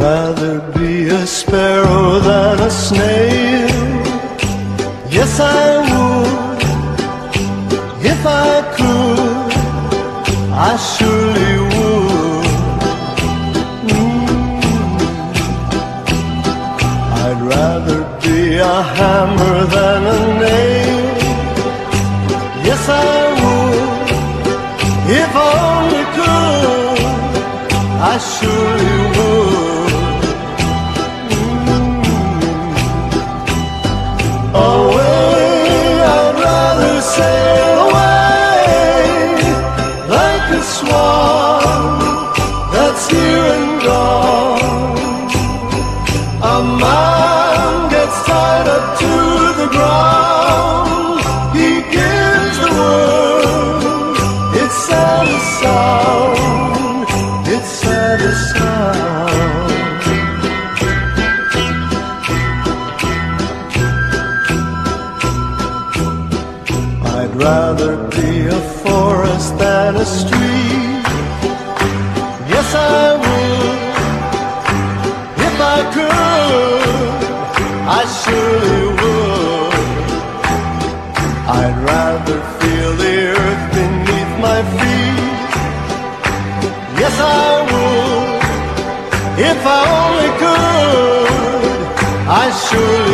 rather be a sparrow than a snail. Yes, I would, if I could, I surely would. I'd rather be a hammer than a nail. Yes, I would, if I only could, I surely would. Away, I'd rather sail away like a swan that's here and gone. A man gets tied up to the ground. He gives the word. It's sad as sound. It's sad as sound. I'd rather be a forest than a street. Yes, I would, if I could, I surely would. I'd rather feel the earth beneath my feet. Yes, I would, if I only could, I surely